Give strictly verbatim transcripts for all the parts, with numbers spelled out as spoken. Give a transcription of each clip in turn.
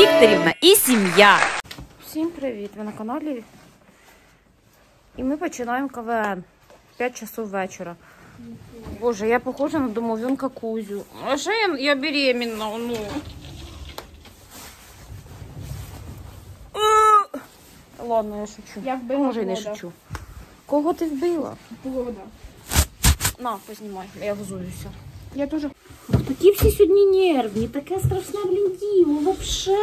Вікторівна і сім'я. Всім привіт! Ви на каналі. І ми починаємо КВН. п'ять часов вечора. Боже, я похожа на домовенка Кузю. А ще я, я беременна, ну. Ладно, я шучу. Я вбила Може, і не Плода. шучу. Кого ти вбила? Плода. На, познімай, я взуюся. Я теж. Такі всі сьогодні нервні, таке страшне, блін, діло, вообще.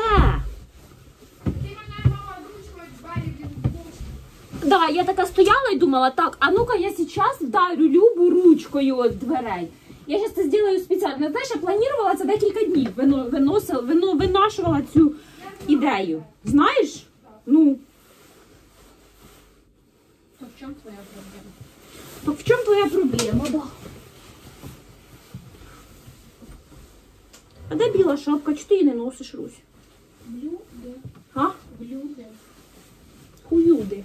Да, я така стояла і думала, так, а ну-ка я зараз вдарю Любу ручкою от дверей. Я зараз це зроблю спеціально. Знаєш, я планувала це декілька днів, вино, виносила, вино, винашувала цю ідею. Знаєш? Ну. То в чому твоя проблема? Так в чому твоя проблема, да? А де біла шапка? Чого ти її не носиш, Русь? Блюди. А? Блюди. Хуюди.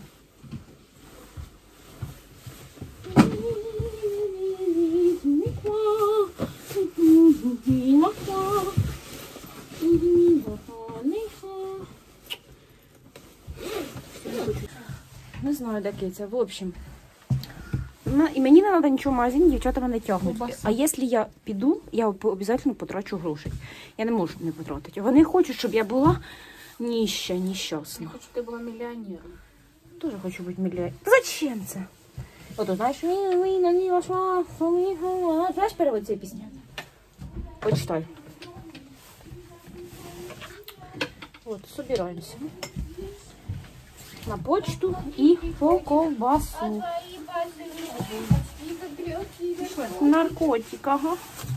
Не знаю, де киця. В общем, і мені не треба нічого в магазині, дівчата мене тягнуть. А якщо я піду, я обов'язково потрачу грошей. Я не можу не потратити. Вони хочуть, щоб я була ніща, нещасна. Я хочу, щоб ти була мільйонером. Тоже хочу бути мільйонером. Зачем це? Ото, знаєш, ви на ній ваша, знаєш перевод цієї пісні? Почитай. От, собираємося. На почту і по ковбасу. Наркотик, ага.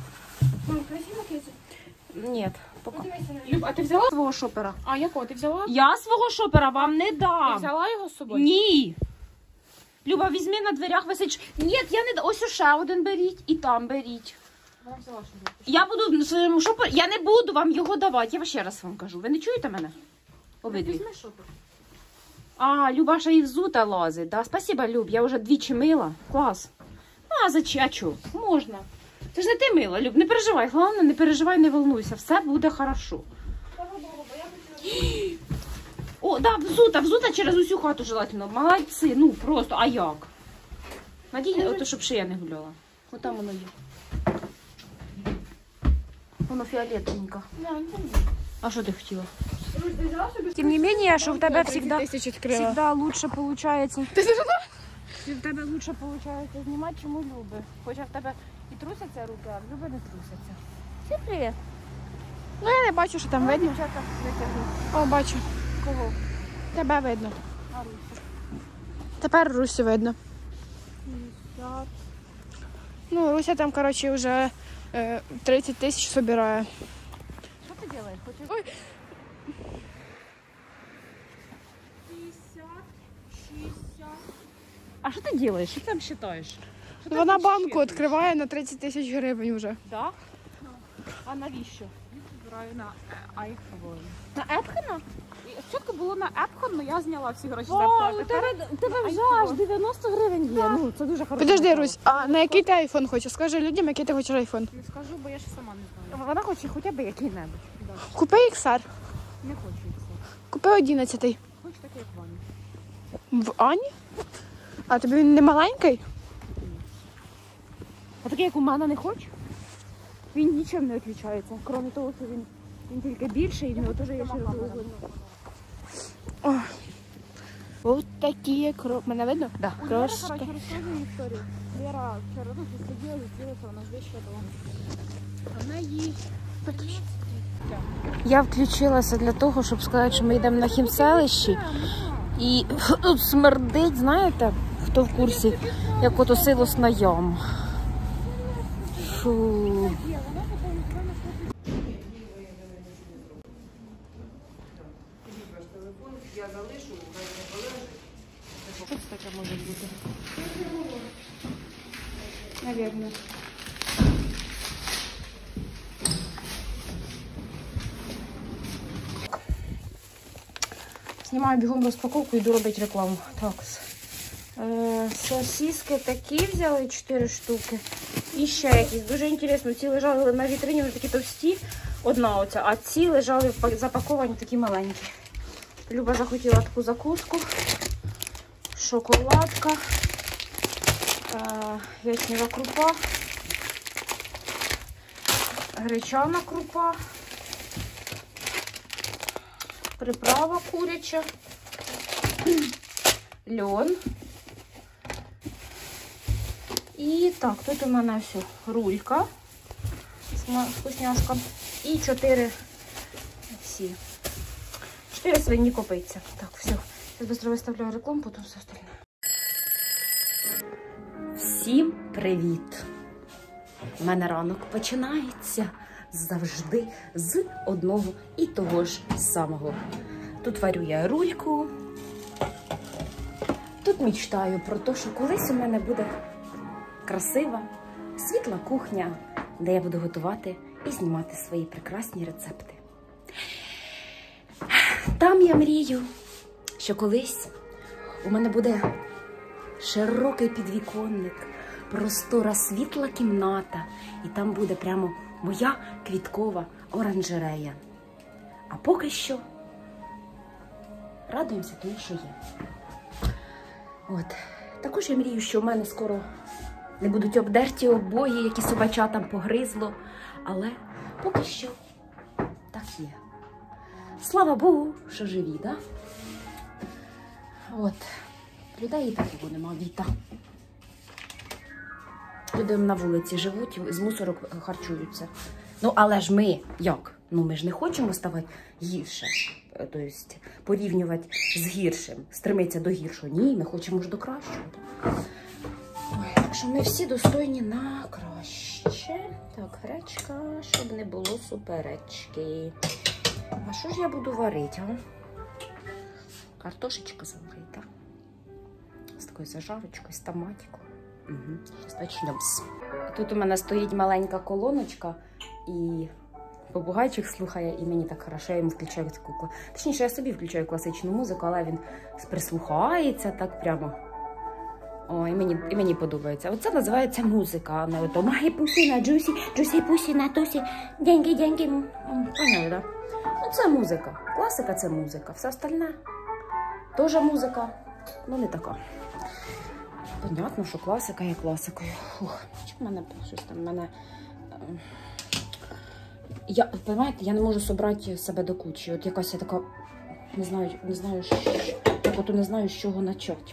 Нет, пока. Люб, а ти взяла? Свого шопера. А якого ти взяла? Я свого шопера вам не Ти дам. взяла його з собою? Ні. Люба, візьми на дверях висить. Ні, я не дам. Ось ще один беріть і там беріть. Вона взяла, що любиш. Я буду своєму шоперу, я не буду вам його давати. Я ще раз вам кажу. Ви не чуєте мене? Обидві. Візьми шопер. А, Люба ще і взута лазить. Да? Спасибо, Люб, я вже двічі мила. Клас. А, зачем? А чого? Можна. Це ж не ти мила, Люб, не переживай. Головне, не переживай, не волнуйся. Все буде хорошо. О, да, взута, взута через усю хату желательно. Молодці, ну просто, а як? Надій, ото, щоб шия не гуляла. От там воно є. Воно фіолетовенько. А що ти хотіла? Тем не менее, что у тебя всегда, всегда лучше получается. Ти зажила? В тебе лучше получается знімати, чому Люби. Хоча в тебе і трусяться руки, а в Люби не трусяться. Всім привіт. Ну я не бачу, що там видно. Дівчата витягнуть. О, бачу. Кого? Тебе видно. А, Руся. Тепер Русю видно. п'ятдесят. Ну, Руся там, коротше, вже е, тридцять тисяч збирає. Що ти робиш? Хочеш? Ой. п'ятдесят, шістдесят. А що ти робиш? Що ти там вважаєш? Що ти Вона там банку підсчитуєш? відкриває на тридцять тисяч гривень вже. Да? А навіщо? Збираю на айфон. На Епхена? Спочатку було на Епхон, але я зняла всі гроші за Вау, Епхон. у тебе, у тебе вже iPhone. аж дев'яносто гривень є. Ну, це дуже хорошо. Подожди, Русь, а на який ти айфон хочеш? Скажи людям, який ти хочеш айфон. Не скажу, бо я ж сама не знаю. Вона хоче хоча б який-небудь. Купи ікс ар. Не хочу це. Купи одинадцятий. Хочу таке, як Ваня. В Ані? А тобі він не маленький? А такий, як у мене, не хоче? Він нічим не відрізняється, крім того, що він, він тільки більший, і в нього теж є широкоугольний. Ось такі кро... Мене видно? Да. Лера, Крошки. коротше, розказує історію. Лера вчора ну, сиділа, зустрілася, вона з вещи дома. Вона їй... Я включилася для того, щоб сказати, що ми йдемо на хімселище. І тут смердить, знаєте, хто в курсі, як ото силосна яма. Фу. Що це таке може бути? Навірно. Знімаю бігом розпаковку і йду робити рекламу. Так. Е, сосиски такі взяли, чотири штуки. І ще якісь. Дуже інтересно, ці лежали на вітрині, вони такі товсті. одна оця, а ці лежали запаковані такі маленькі. Люба захотіла таку закуску, шоколадка, ячнева крупа, гречана крупа, приправа куряча, льон. І так, тут у мене все, рулька, вкусняшка і чотири всі. Чотири свині копиться. Так, все. Зараз швидко виставляю рекламу, потім все остальне. Всім привіт! У мене ранок починається завжди з одного і того ж самого. Тут варю я рульку. Тут мечтаю про те, що колись у мене буде красива, світла кухня, де я буду готувати і знімати свої прекрасні рецепти. Там я мрію, що колись у мене буде широкий підвіконник, простора світла кімната, і там буде прямо моя квіткова оранжерея. А поки що радуємося тому, що є. От. Також я мрію, що в мене скоро не будуть обдерті обої, які собачатам погризло, але поки що так є. Слава Богу, що живі, да? От. Людей і такого нема, Віта. Люди на вулиці живуть, з мусорок харчуються. Ну, але ж ми, як? Ну, ми ж не хочемо ставати гірше. Тобто, порівнювати з гіршим, стремитися до гіршого. Ні, ми хочемо ж до кращого. Ой, так що ми всі достойні на краще. Так, гречка, щоб не було суперечки. А що ж я буду варити, а? Картошечка заварити. З такою зажарочкою, з томатиком. Угу. Зараз почнемо. Тут у мене стоїть маленька колоночка, і побугайчик слухає, і мені так хорошо, я йому включаю таку. Точніше, я собі включаю класичну музику, але він прислухається так прямо. О, і мені, і мені подобається. Оце називається музика, а не ото «Магі пусі на джусі, джусі пусі на тусі, деньги, деньги». Поняли, да? Оце музика. Класика – це музика. Все остальне теж музика, ну не така. Понятно, що класика є класикою. Фух, в мене щось там, в мене... Я, розумієте, я не можу зібрати себе до кучі. От якась я така, не знаю, не знаю, так от не знаю, з чого почати.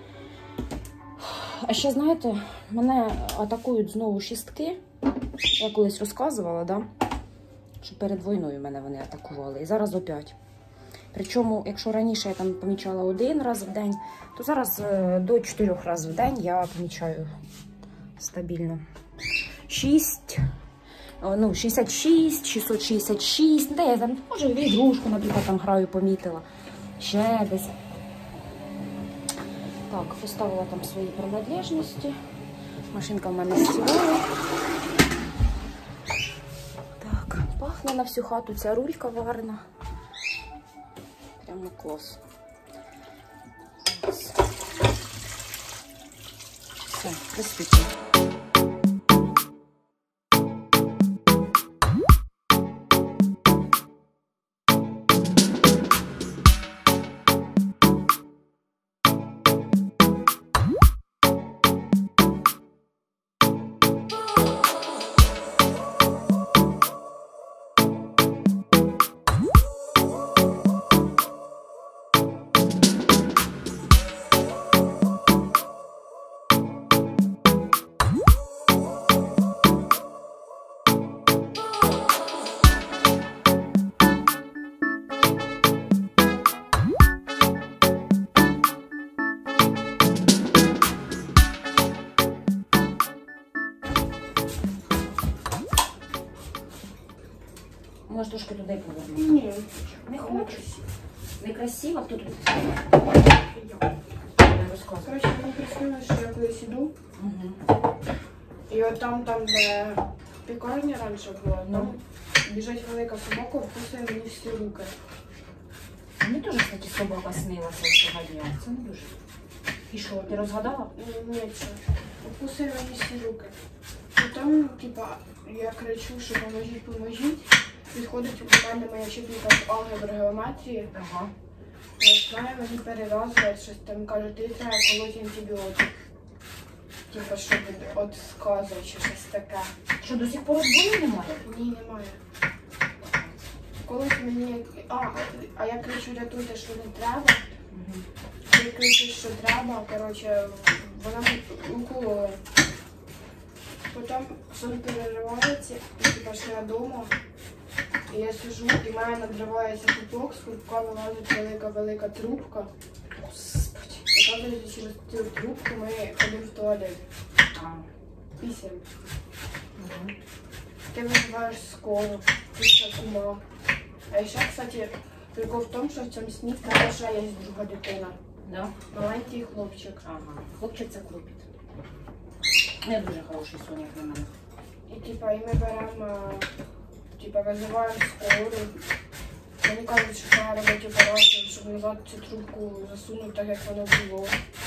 А ще, знаєте, мене атакують знову шістки. Я колись розказувала, да? Що перед війною мене вони атакували. І зараз опять. Причому, якщо раніше я там помічала один раз в день, то зараз е, до чотирьох разів в день я помічаю стабільно. шість, ну, шістдесят шість, шістсот шістдесят шість, де я там, може, в ігрушку, наприклад, там граю, помітила. Ще десь. Так, поставила там свої принадлежності. Машинка в мене стирала. Так, пахне на всю хату ця рулька варена. Прямо клас. Все, присвітлюю. Може, трошки туди повернути? Ні. Не хочу. Некрасиво, хто тут? Коротше, мені приснилось, що я колись іду. Угу. І от там, там, де пікарня раніше була, там біжить велика собака, вкусує мені всі руки. Мені теж, кстати, собака снилася сьогодні. Це не дуже. І що, ти розгадала? Ні, це. Вкусує мені всі руки. І там, типа, я кричу, що поможіть, поможіть. підходить до мене моя вчителька з алгебри геометрії. Ага. Починає мені перев'язувати щось там, каже, ти треба колоть антибіотик. Типа, щоб от сказу чи щось таке. Що, до сих пор болі немає? Ні, немає. Колись мені, а, а я кричу, рятуйте, що не треба. Угу. Я кричу, що треба, коротше, вона уколола. Потім сон переривається, і типа ж я вдома. І я сижу, і в мене надривається пупок, з пупка вилазить велика-велика трубка. Господи. І кажуть, через цю трубку ми ходимо в туалет. А. Пісім. Угу. Ти визиваєш скору, ти ще кума. А ще, кстати, прикол в тому, що в цьому сні в мене ще є друга дитина. Да? Маленький хлопчик. Ага. Хлопчик це клопіт. Не дуже хороший сон, як на мене. І типа, і ми беремо, типа, визиваємо скору. Мені кажуть, що треба робити операцію, щоб назад цю трубку засунути так, як воно було.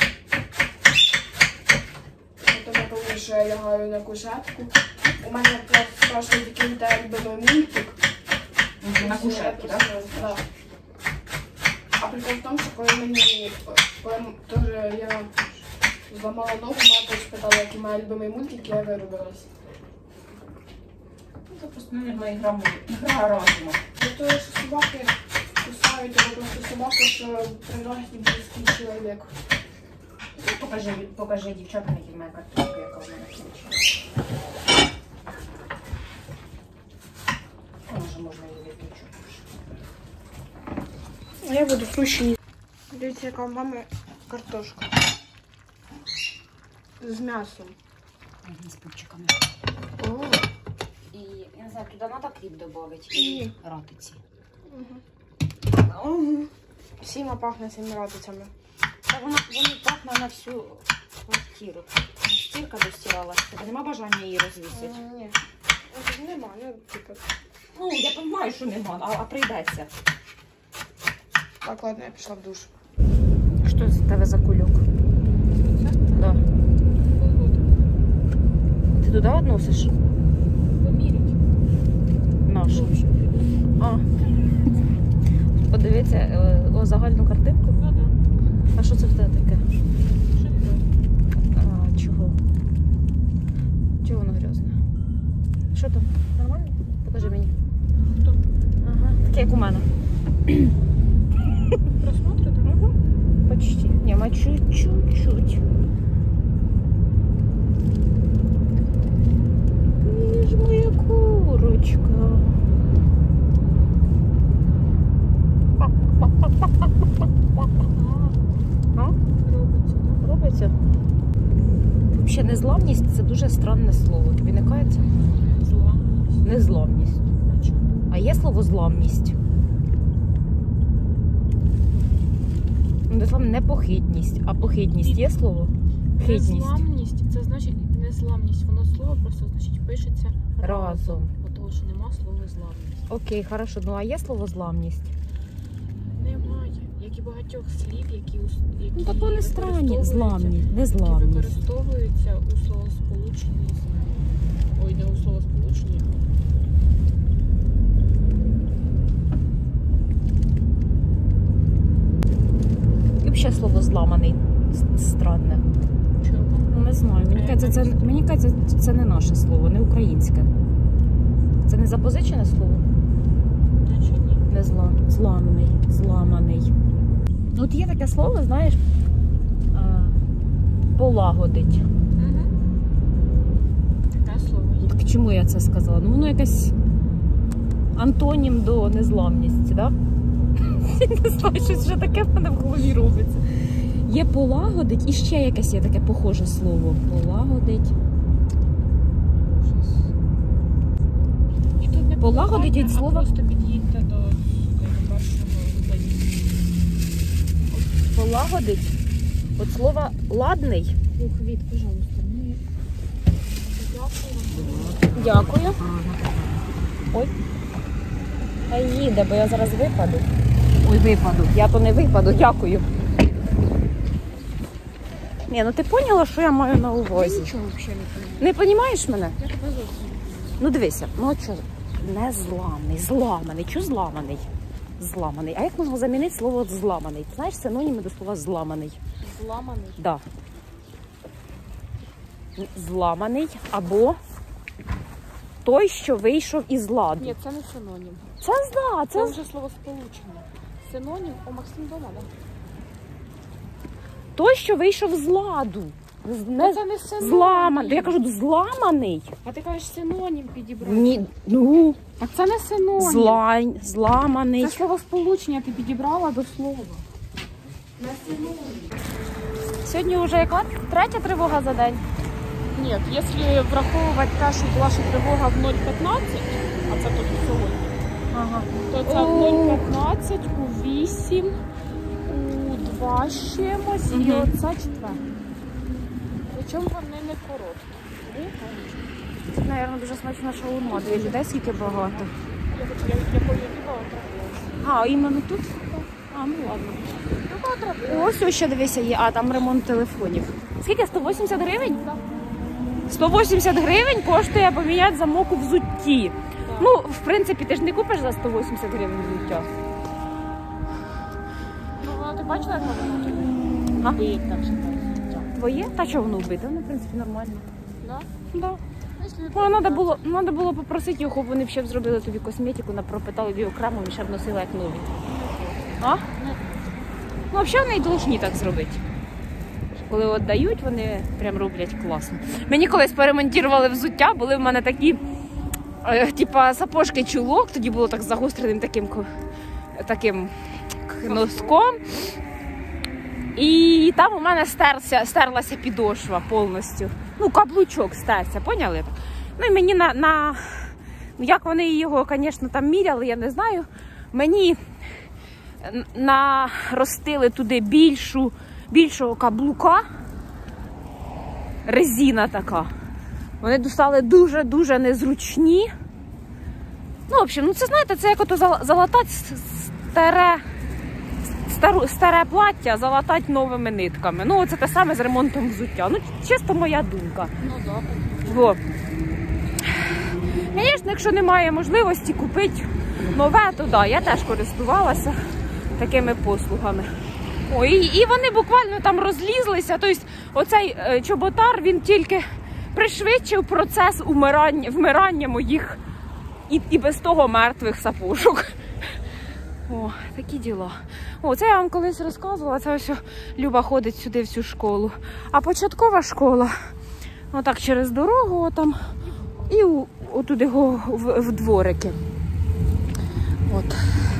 Потім я пам'ятаю, що я лягаю на кушетку. У мене спрашують, який у тебе любимий мультик. Угу. На кушетку, так? Так. А прикол в тому, що коли мені, коли теж я зламала ногу, мама теж питала, який має любимий мультик, я виробилась. Ну, це просто, мабуть, ігра, мо- ігра розуму. До того, що собаки кусають, або просто собака, що приносить близький чоловік. Покажи, покажи дівчатам, які в мене картинку, яка в мене включена. Може, можна її виключити. А я буду суші. Дивіться, яка в мами картошка. З м'ясом. Угу, з пупчиками. О. І, я не знаю, туди треба кріп додати Ні. і ратиці. Угу. Сіма пахне цими ратицями. Та вона, вона пахне на всю квартиру. Стірка достиралася. Тебе нема бажання її розвісити? Ні. Нема, ну, типу. Ну, я розумію, що нема, а, а прийдеться. Так, ладно, я пішла в душ. Що це в тебе за кульок? Да. Ти туди відносиш? Помірять. Нашу. А. Подивіться е, о загальну картинку. Ну, да. А що це в тебе таке? Що не знаю. А, чого? Чого воно грязне? Що там? Нормально? Покажи мені. Хто? Ага. Таке, як у мене. Просмотри, так? Угу. Почти. Ні, ми чуть-чуть. Ти ж моя курочка. А? Робиться, так? Робиться? Взагалі, незламність – це дуже странне слово. Тобі не кається? Зламаність. Незламність. А чому? А є слово зламність? Ну, не злам- не похитність, а похитність є слово? Хитність. Незламність, це значить незламність. Воно слово просто значить пишеться Разом. Бо того, що нема слова зламність. Окей, хорошо. Ну а є слово зламність? Немає. Як і багатьох слів, які, ус- які Ну так вони странні. використовуються- Зламність, які незламність. використовуються у словосполученні з... Ой, не у словосполученні. І взагалі слово зламаний с- странне. Чого? Ну не знаю. Мені кажеться, це, мені кажеться, це не наше слово, не українське. Це не запозичене слово? Наче ні. Не зла, зламаний, зламаний. Ну, от є таке слово, знаєш, а, полагодить. Угу. Таке слово є. Так чому я це сказала? Ну, воно якесь антонім до незламності, так? Да? Не знаю, щось вже таке в мене в голові робиться. Є полагодить і ще якесь є таке похоже слово. Полагодить. І тут не Полагодить від а слова- просто під'їдьте до цього першого заїзду. Полагодить. От слово ладний. Ух, Віт, пожалуйста. Ми... Дякую. Дякую. Ой. Хай їде, бо я зараз випаду. Ой, випаду. Я то не випаду, дякую. Ні, ну ти поняла, що я маю на увазі? Нічого взагалі не розумію. Не розумієш мене? Я тебе зовсім. Ну дивися, ну от що. не зламаний, зламаний. Чого зламаний? Зламаний. А як можна замінити слово зламаний? Ти знаєш синоніми до слова зламаний? Зламаний. Да. Зламаний або той, що вийшов із ладу. Ні, це не синонім. Це да, Це це вже словосполучення. Синонім, о, Максим вдома, так? той, що вийшов з ладу. З- Не... Це не синонім. Зламаний. Я кажу, зламаний. А ти кажеш синонім підібрати. Ні, ну, Так це не синонім. злань, зламаний. Це словосполучення ти підібрала до слова. Сьогодні вже яка? Третя тривога за день. Ні, якщо враховувати те, що була ще тривога в нуль п'ятнадцять, а це тут сьогодні, Ага. то це в нуль п'ятнадцять, у вісім, у два з чимось, і Мгм. оце четвер. Причому вони не короткі. Це, мабуть, дуже смачна шаурма. Дві людей скільки багато. Я хочу, я, я поїхала трапилася. А, іменно тут? А, ну ладно. Ось ось ще дивися є, а там ремонт телефонів. Скільки? сто вісімдесят гривень? сто вісімдесят гривень коштує поміняти замок у взутті. Ну, в принципі, ти ж не купиш за сто вісімдесят гривень взуття. Ну, а ти бачила, як воно тобі? А? Виїк так ще так. Твоє? Та чого воно вбите? Воно, в принципі, нормально. Да? Да. Якщо Ну, треба було, треба було попросити його, щоб вони б ще б зробили тобі косметику, пропитали тобі окремо, і ще б носила як нові. А? Ну, взагалі вони й повинні так зробити. Коли віддають, вони прям роблять класно. Мені колись поремонтували взуття, були в мене такі, е, типа, сапожки чулок, тоді було так загостреним таким, ко- таким к- носком. І там у мене стерся, стерлася підошва повністю. Ну, каблучок стерся, поняли? Ну і мені на, на... ну, як вони його, звісно, там міряли, я не знаю. Мені наростили туди більшу, більшого каблука. Резина така. Вони достали дуже-дуже незручні. Ну, в общем, ну це, знаєте, це як ото зал- залатати старе, стару, старе плаття, залатати новими нитками. Ну, оце те саме з ремонтом взуття. Ну, чисто моя думка. Ну, так. Во. Звісно, якщо немає можливості купити нове, то да, я теж користувалася такими послугами. О, і, і вони буквально там розлізлися. Тобто оцей е, чоботар, він тільки пришвидшив процес умирання, вмирання моїх і, і без того мертвих сапожок. О, такі діла. О, це я вам колись розказувала, це ось Люба ходить сюди в цю школу. А початкова школа, отак через дорогу отам, і у, отуди го, в, в дворики. От.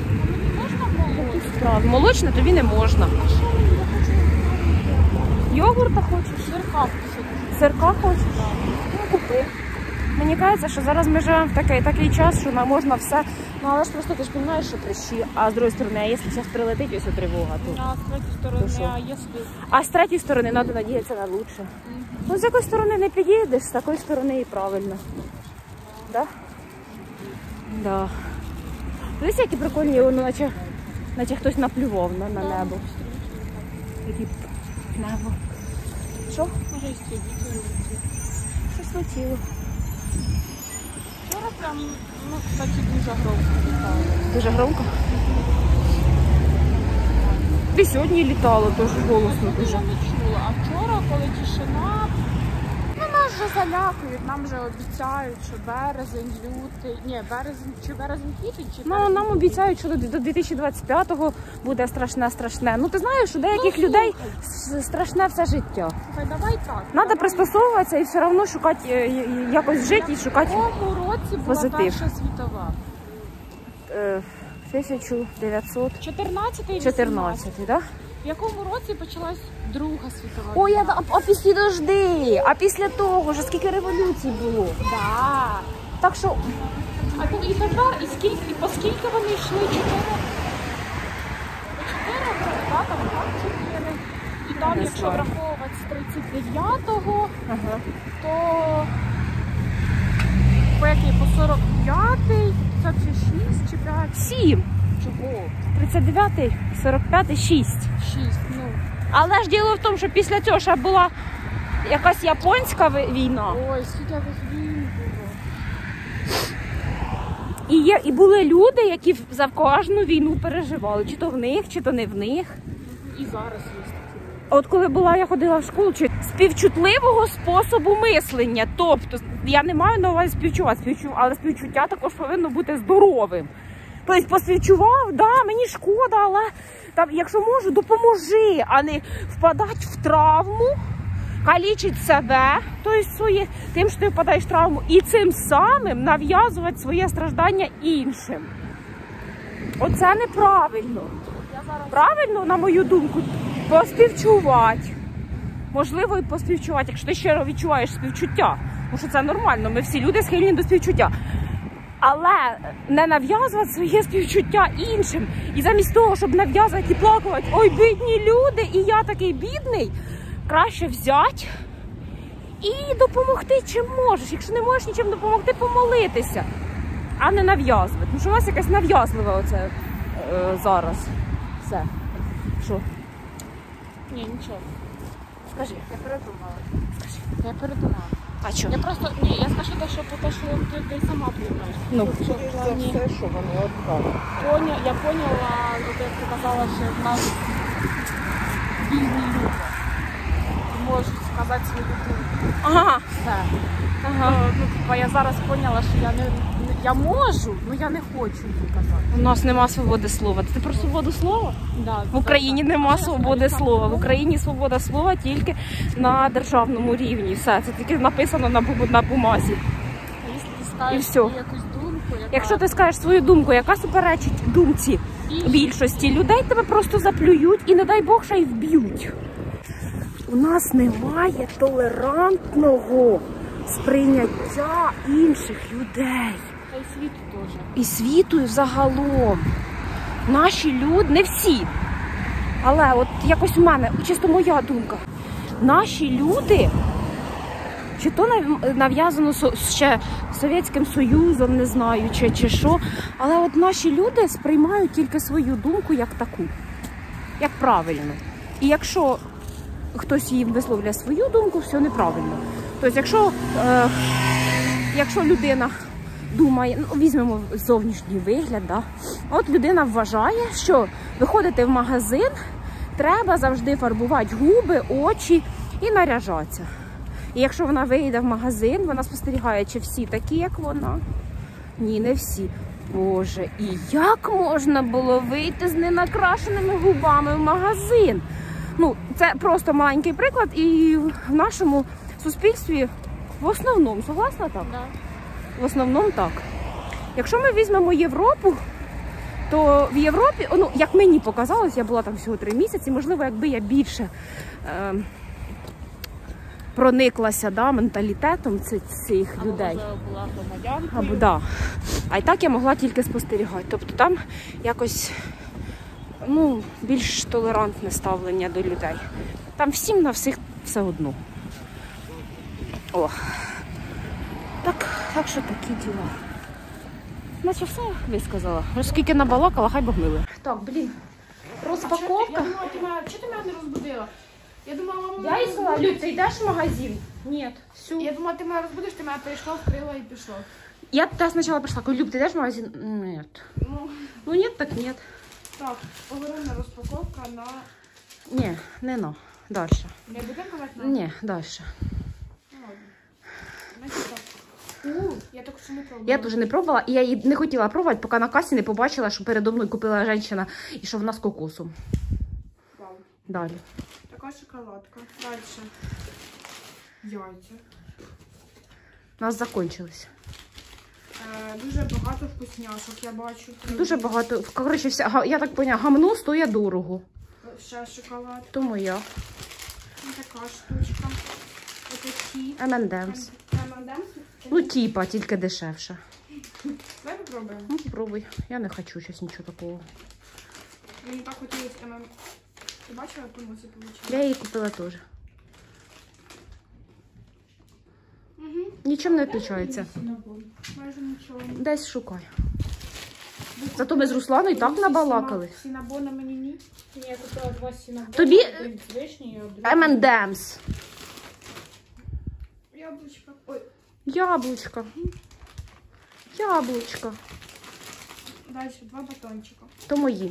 Так, молочне тобі не можна. Йогурта хочеш? Сирка. Сирка хочеш? Ну, купи. Мені кажеться, що зараз ми живемо в такий, такий час, що нам можна все. Ну, але ж просто ти ж розумієш, що прищі. А з другої сторони, а якщо зараз прилетить ось тривога, то... А з третьої То сторони, що? а якщо... А з третьої сторони треба надіятися на лучше. Ну, з якої сторони не під'їдеш, з такої сторони і правильно. Да? Да. Дивіться, які прикольні, воно наче, наче хтось наплював на, на небо. Які небо. Що? Може, і стрібіть. Щось летіло. Вчора прям, ну, кстати, дуже громко літало. Дуже громко. І сьогодні літало, теж голосно Я дуже. не чула. А вчора, коли тишина, ну нас вже залякують, нам вже обіцяють, що березень, лютий, ні, березень, чи березень квітень, чи Ну, березень. нам обіцяють, що до до дві тисячі двадцять п'ятого буде страшне-страшне. Ну, ти знаєш, у деяких Ну, людей с- страшне все життя. Слухай, давай так. Треба давай. пристосовуватися і все одно шукати, е, е, якось жити і В шукати якому році була позитив. Перша світова? е, тисяча дев'ятсот чотирнадцятий чотирнадцятий, так? В якому році почалась Друга світова? Ой, а, а, а після дожди, а після того ж скільки революцій було. Да. Так що, А ну, і тепер, і скільки, і по скільки вони йшли? Чотири? По чотири роки, да, там так, чотири. І там, Не якщо знаю. враховувати з тридцять дев'ятого, ага. то по який, по сорок п'ятий, це чи шість чи п'ять? сім, Чого? тридцять дев'ятий, сорок п'ятий, шість. шість, ну. Але ж діло в тому, що після цього ще була якась японська ви- війна. Ой, скільки якось війн було. І, є, і були люди, які за кожну війну переживали. Чи то в них, чи то не в них. І зараз є такі. От коли була, я ходила в школу, чи співчутливого способу мислення. Тобто, я не маю на увазі співчувати, співчу... але співчуття також повинно бути здоровим. Тобто поспівчував, да, мені шкода, але там, якщо можу, допоможи, а не впадати в травму, калічить себе, тобто своє, тим, що ти впадаєш в травму, і цим самим нав'язувати своє страждання іншим. Оце неправильно. Правильно, на мою думку, поспівчувати. Можливо, і поспівчувати, якщо ти щиро відчуваєш співчуття. Тому що це нормально, ми всі люди схильні до співчуття. Але не нав'язувати своє співчуття іншим. І замість того, щоб нав'язувати і плакати, ой, бідні люди, і я такий бідний, краще взяти і допомогти, чим можеш. Якщо не можеш нічим допомогти, помолитися, а не нав'язувати. Тому що у вас якась нав'язлива оце е, зараз. Все. Що? Ні, нічого. Скажи. Я передумала. Скажи. Я передумала. А що? Я просто, ні, я скажу те, що те, що ти, ти сама думаєш. Ну. Що в плані- Все, що вони віддали. Поня, я поняла, от як ти казала, що в нас вільні люди. Ти можеш сказати свою думку. Ага. Все. Ага. Ну, типа, я зараз поняла, що я не, не- я можу, але я не хочу її казати. У нас нема свободи слова. Ти про свободу слова? Да, В Україні так, нема так. свободи Так, слова. В так. Україні свобода слова тільки на державному рівні. Все, це тільки написано на, бу- на бумазі. Якщо ти скажеш І всьо. свою якусь думку, яка... Якщо ти скажеш свою думку, яка суперечить думці більшості людей, тебе просто заплюють і, не дай Бог, ще й вб'ють. У нас немає толерантного сприйняття інших людей. Та й світу теж. І світу, і взагалом. Наші люди, не всі, але от якось у мене, чисто моя думка, наші люди, чи то нав- нав'язано со- ще Совєтським Союзом, не знаю, чи, чи що, але от наші люди сприймають тільки свою думку як таку, як правильно. І якщо хтось їм висловлює свою думку, все неправильно. Тобто, якщо, е, якщо людина думає, ну, візьмемо зовнішній вигляд, да? От людина вважає, що виходити в магазин, треба завжди фарбувати губи, очі і наряжатися. І якщо вона вийде в магазин, вона спостерігає, чи всі такі, як вона. Ні, не всі. Боже, і як можна було вийти з ненакрашеними губами в магазин? Ну, це просто маленький приклад, і в нашому суспільстві в основному, согласна так? Да. В основному так. Якщо ми візьмемо Європу, то в Європі, ну, як мені показалось, я була там всього три місяці, можливо, якби я більше е, прониклася, да, менталітетом цих, цих Або, людей. може, була громадянкою. Або, да. А й так я могла тільки спостерігати. Тобто там якось, ну, більш толерантне ставлення до людей. Там всім на всіх все одно. О. Так, так що такі діла. Наче все висказала. Оскільки набалакала, хай Бог милує. Так, блін, розпаковка. Я думала, ти мене, чого ти мене не розбудила? Я думала, мама Я мене їй сказала, розбудить. Люд, ти йдеш в магазин? Ні, все. Я думала, ти мене розбудиш, ти мене прийшла, вкрила і пішла. Я туда сначала пришла, говорю, Люб, ты идешь в магазин? Нет. Ну, Ну нет, так нет. так, повернена розпаковка на... Не, не но. Дальше. Не будемо казати на? Не, дальше. Ну, ладно. Значить так. У, я так що не пробувала. Я теж не пробувала, і я її не хотіла пробувати, поки на касі не побачила, що передо мною купила жінка і що вона з кокосом. Вау. Далі. Така шоколадка. Далі. Яйця. У нас закінчились. Е, дуже багато вкусняшок, я бачу. Дуже багато. Коротше, вся, га- я так поняла, гамно стоїть дорого. Ще шоколад. Тому я. Ось така штучка. Отакі. ем енд емс. ем енд емс. Ну, типа, тільки дешевше. Давай попробуємо. Ну, попробуй. Я не хочу щось нічого такого. Мені так хотілося ем енд емс. Ти бачила, тому це вийшло? Я її купила теж. Угу. Нічим не відрізняється. Майже нічого. Десь шукай. Зато ми з Русланою так набалакали. Сінабона мені ні. Ні, я купила два сінабони, Тобі один з вишні, а другий... ем енд емс. Яблучко. Ой. Яблучко. Яблучко. Далі два батончика, То мої,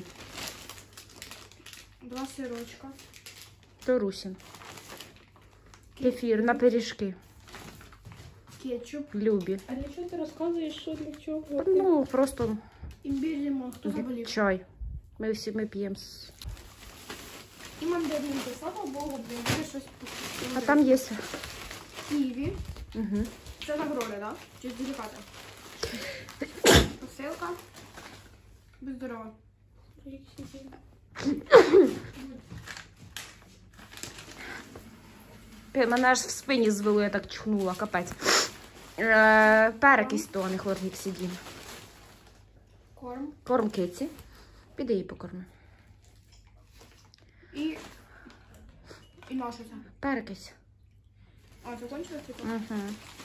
два сирочка, то Русін. Кефір на пиріжки. кетчуп. Любі. А для чого ти розказуєш, що для чого? Ну, просто Імбір, лимон. Хто заболів? чай. Ми всі ми п'ємо. з- І мандаринки. Слава Богу, блін, я щось... А там є. Ківі. Угу. Це на гроля, да? Чи з деліката? Посилка. Будь здорова. Мене аж в спині звело, я так чхнула, капець. Е, перекись то, а не хлоргексидин. Корм. Корм киці. Піди її покорми. І... І наше це. Перекись. А, це кончилось? Типу? Угу.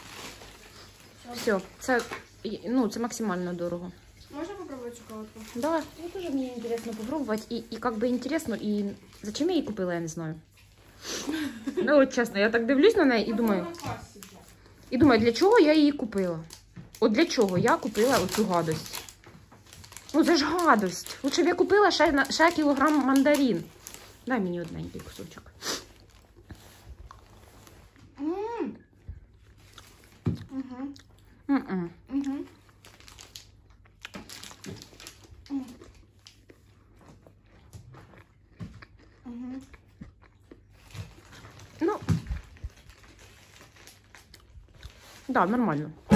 Все, це, ну, це максимально дорого. Можна попробувати шоколадку? Да, ну тоже мне интересно попробовать. И, и как бы интересно, и зачем я її купила, я не знаю. Ну, от чесно, я так дивлюсь на неї і думаю, і думаю, для чого я її купила? От для чого я купила оцю гадость? Ну, це ж гадость. Лучше б я купила ще, на- ще кілограм мандарин. Дай мені одненький кусочок. Ммм. Угу. М-м. Угу. Угу. Ну, да, нормально.